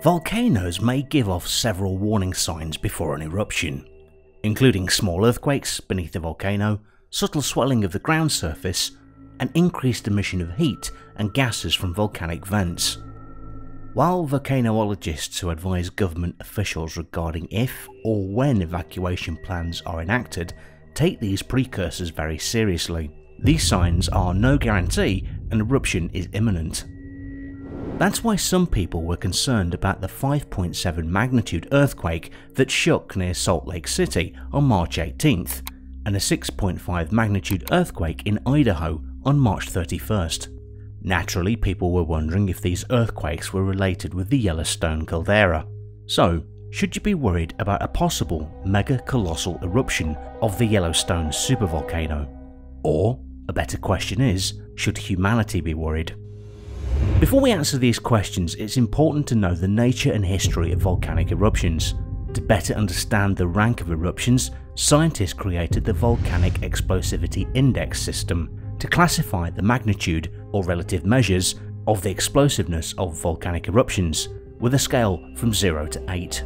Volcanoes may give off several warning signs before an eruption, including small earthquakes beneath the volcano, subtle swelling of the ground surface, and increased emission of heat and gases from volcanic vents. While volcanologists who advise government officials regarding if or when evacuation plans are enacted take these precursors very seriously, these signs are no guarantee an eruption is imminent. That's why some people were concerned about the 5.7 magnitude earthquake that shook near Salt Lake City on March 18th, and a 6.5 magnitude earthquake in Idaho on March 31st. Naturally, people were wondering if these earthquakes were related with the Yellowstone caldera. So, should you be worried about a possible mega-colossal eruption of the Yellowstone Supervolcano? Or, a better question is, should humanity be worried? Before we answer these questions, it's important to know the nature and history of volcanic eruptions. To better understand the rank of eruptions, scientists created the Volcanic Explosivity Index system to classify the magnitude or relative measures of the explosiveness of volcanic eruptions, with a scale from 0 to 8.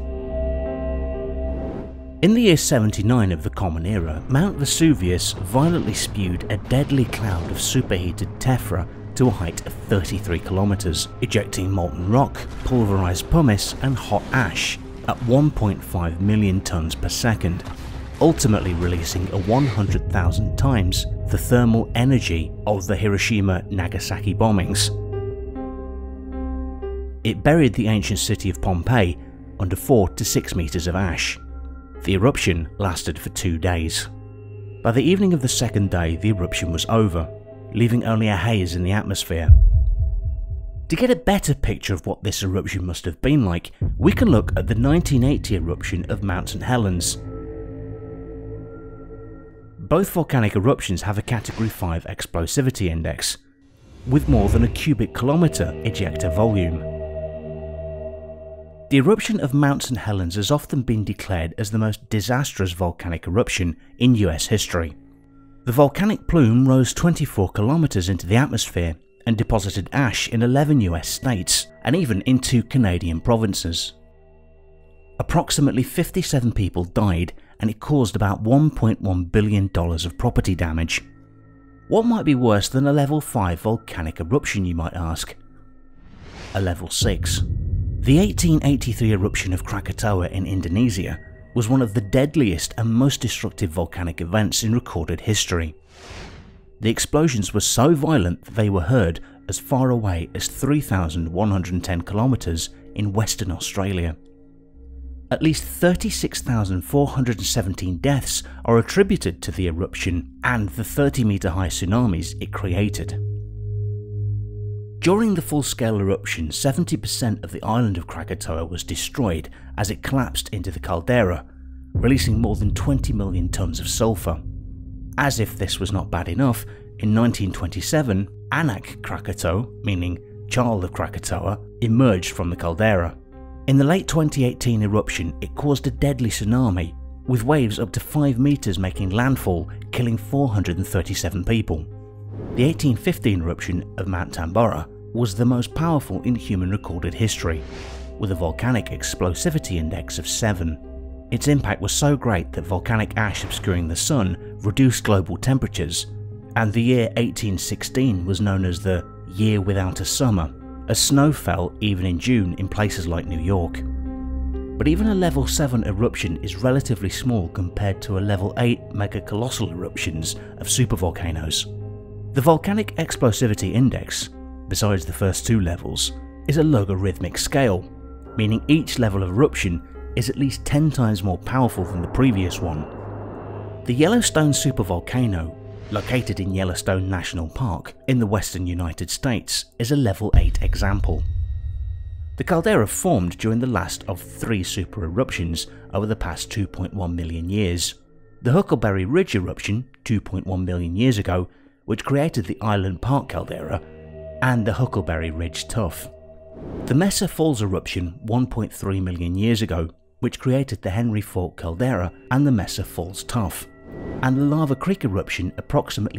In the year 79 of the Common Era, Mount Vesuvius violently spewed a deadly cloud of superheated tephra to a height of 33 kilometers, ejecting molten rock, pulverized pumice and hot ash at 1.5 million tons per second, ultimately releasing a 100,000 times the thermal energy of the Hiroshima-Nagasaki bombings. It buried the ancient city of Pompeii under 4 to 6 meters of ash. The eruption lasted for 2 days. By the evening of the second day, the eruption was over, leaving only a haze in the atmosphere. To get a better picture of what this eruption must have been like, we can look at the 1980 eruption of Mount Helens. Both volcanic eruptions have a Category 5 explosivity index, with more than a cubic kilometre ejector volume. The eruption of Mount Helens has often been declared as the most disastrous volcanic eruption in US history. The volcanic plume rose 24 kilometers into the atmosphere and deposited ash in 11 US states and even in 2 Canadian provinces. Approximately 57 people died, and it caused about $1.1 billion of property damage. What might be worse than a level 5 volcanic eruption, you might ask? A level 6. The 1883 eruption of Krakatoa in Indonesia was one of the deadliest and most destructive volcanic events in recorded history. The explosions were so violent that they were heard as far away as 3,110 kilometers in Western Australia. At least 36,417 deaths are attributed to the eruption and the 30-meter high tsunamis it created. During the full-scale eruption, 70% of the island of Krakatoa was destroyed as it collapsed into the caldera, releasing more than 20 million tons of sulfur. As if this was not bad enough, in 1927, Anak Krakatoa, meaning child of Krakatoa, emerged from the caldera. In the late 2018 eruption, it caused a deadly tsunami, with waves up to 5 meters making landfall, killing 437 people. The 1815 eruption of Mount Tambora was the most powerful in human recorded history, with a volcanic explosivity index of 7. Its impact was so great that volcanic ash obscuring the sun reduced global temperatures, and the year 1816 was known as the Year Without a Summer, as snow fell even in June in places like New York. But even a level 7 eruption is relatively small compared to a level 8 mega-colossal eruptions of supervolcanoes. The Volcanic Explosivity Index, besides the first 2 levels, is a logarithmic scale, meaning each level of eruption is at least 10 times more powerful than the previous one. The Yellowstone Supervolcano, located in Yellowstone National Park in the western United States, is a level 8 example. The caldera formed during the last of 3 super eruptions over the past 2.1 million years. The Huckleberry Ridge eruption 2.1 million years ago, which created the Island Park caldera, and the Huckleberry Ridge Tuff. The Mesa Falls eruption 1.3 million years ago, which created the Henry Fort caldera and the Mesa Falls Tuff, and the Lava Creek eruption approximately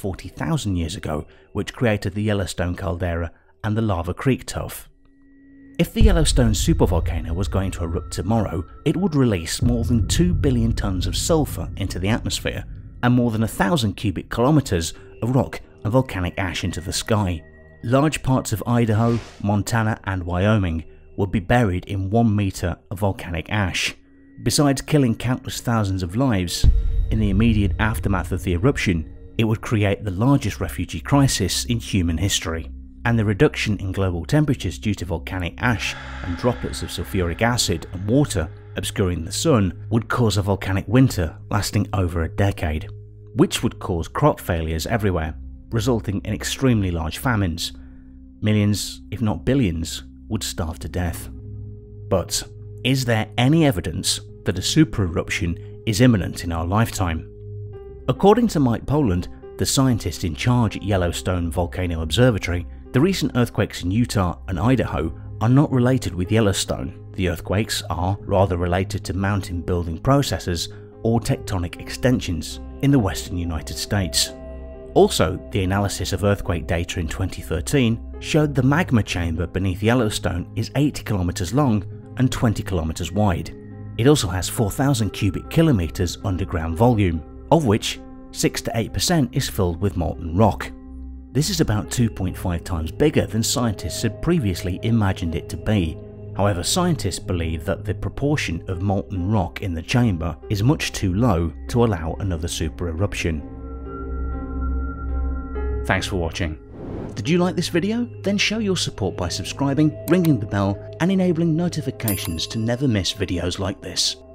640,000 years ago, which created the Yellowstone caldera and the Lava Creek Tuff. If the Yellowstone Supervolcano was going to erupt tomorrow, it would release more than 2 billion tons of sulfur into the atmosphere and more than 1,000 cubic kilometers of rock and volcanic ash into the sky. Large parts of Idaho, Montana and Wyoming would be buried in 1 meter of volcanic ash. Besides killing countless thousands of lives, in the immediate aftermath of the eruption, it would create the largest refugee crisis in human history. And the reduction in global temperatures due to volcanic ash and droplets of sulfuric acid and water obscuring the sun would cause a volcanic winter lasting over a decade, which would cause crop failures everywhere, resulting in extremely large famines. Millions, if not billions, would starve to death. But is there any evidence that a super eruption is imminent in our lifetime? According to Mike Poland, the scientist in charge at Yellowstone Volcano Observatory, the recent earthquakes in Utah and Idaho are not related with Yellowstone. The earthquakes are rather related to mountain building processes or tectonic extensions in the western United States. Also, the analysis of earthquake data in 2013 showed the magma chamber beneath Yellowstone is 80 kilometers long and 20 kilometers wide. It also has 4,000 cubic kilometers underground volume, of which 6 to 8% is filled with molten rock. This is about 2.5 times bigger than scientists had previously imagined it to be. However, scientists believe that the proportion of molten rock in the chamber is much too low to allow another super eruption. Thanks for watching. Did you like this video? Then show your support by subscribing, ringing the bell and enabling notifications to never miss videos like this.